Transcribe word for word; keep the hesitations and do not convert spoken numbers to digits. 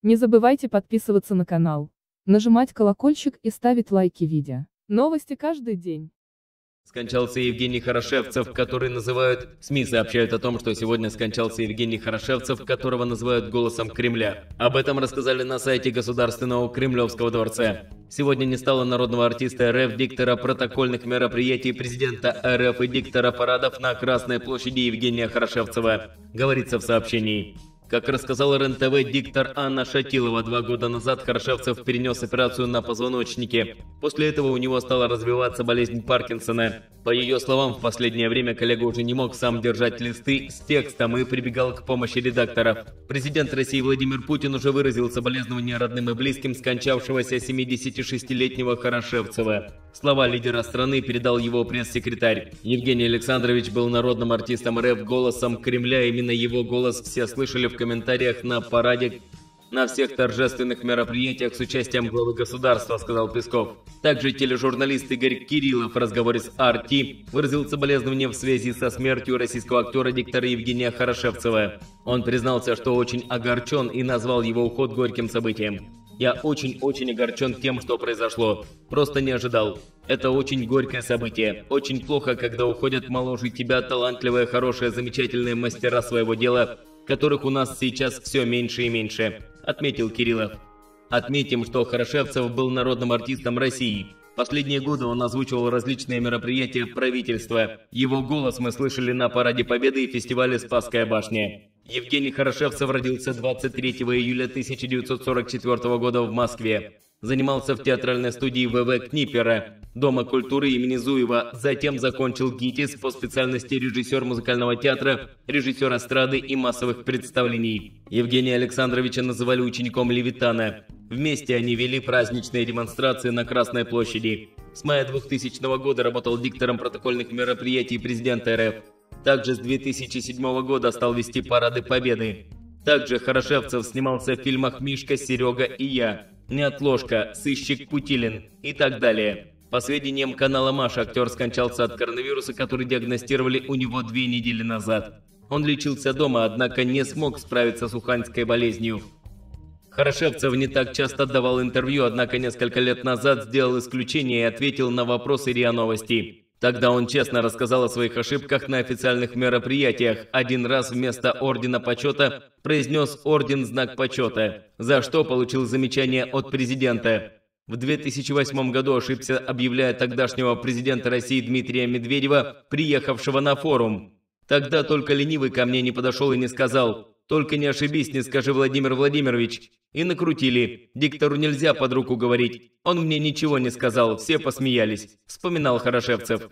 Не забывайте подписываться на канал, нажимать колокольчик и ставить лайки видео. Новости каждый день. Скончался Евгений Хорошевцев, который называют... СМИ сообщают о том, что сегодня скончался Евгений Хорошевцев, которого называют голосом Кремля. Об этом рассказали на сайте Государственного Кремлевского дворца. Сегодня не стало народного артиста РФ, диктора протокольных мероприятий президента РФ и диктора парадов на Красной площади Евгения Хорошевцева, говорится в сообщении. Как рассказал эр эн тэ вэ диктор Анна Шатилова, два года назад Хорошевцев перенес операцию на позвоночнике. После этого у него стала развиваться болезнь Паркинсона. По ее словам, в последнее время коллега уже не мог сам держать листы с текстом и прибегал к помощи редакторов. Президент России Владимир Путин уже выразил соболезнования родным и близким скончавшегося семидесятишестилетнего Хорошевцева. Слова лидера страны передал его пресс-секретарь. Евгений Александрович был народным артистом РФ, голосом Кремля. Именно его голос все слышали в комментариях на параде, на всех торжественных мероприятиях с участием главы государства, сказал Песков. Также тележурналист Игорь Кириллов в разговоре с эр тэ выразил соболезнования в связи со смертью российского актера-диктора Евгения Хорошевцева. Он признался, что очень огорчен и назвал его уход горьким событием. «Я очень-очень огорчен тем, что произошло. Просто не ожидал. Это очень горькое событие. Очень плохо, когда уходят моложе тебя талантливые, хорошие, замечательные мастера своего дела, которых у нас сейчас все меньше и меньше», — отметил Кириллов. Отметим, что Хорошевцев был народным артистом России. Последние годы он озвучивал различные мероприятия правительства. Его голос мы слышали на Параде Победы и фестивале «Спасская башня». Евгений Хорошевцев родился двадцать третьего июля тысяча девятьсот сорок четвёртого года в Москве. Занимался в театральной студии вэ вэ Книпера, Дома культуры имени Зуева, затем закончил ГИТИС по специальности режиссер музыкального театра, режиссер эстрады и массовых представлений. Евгения Александровича называли учеником Левитана. Вместе они вели праздничные демонстрации на Красной площади. С мая двухтысячного года работал диктором протокольных мероприятий президента эр эф. Также с две тысячи седьмого года стал вести парады Победы. Также Хорошевцев снимался в фильмах «Мишка, Серега и я», «Неотложка», «Сыщик Путилин» и так далее. По сведениям канала Маша, актер скончался от коронавируса, который диагностировали у него две недели назад. Он лечился дома, однако не смог справиться с уханьской болезнью. Хорошевцев не так часто давал интервью, однако несколько лет назад сделал исключение и ответил на вопросы РИА Новости. Тогда он честно рассказал о своих ошибках на официальных мероприятиях. Один раз вместо ордена почета произнес орден «Знак почета», за что получил замечание от президента. В две тысячи восьмом году ошибся, объявляя тогдашнего президента России Дмитрия Медведева, приехавшего на форум. Тогда только ленивый ко мне не подошел и не сказал: «Только не ошибись, не скажи, Владимир Владимирович». И накрутили. Диктору нельзя под руку говорить. Он мне ничего не сказал, все посмеялись, вспоминал Хорошевцев.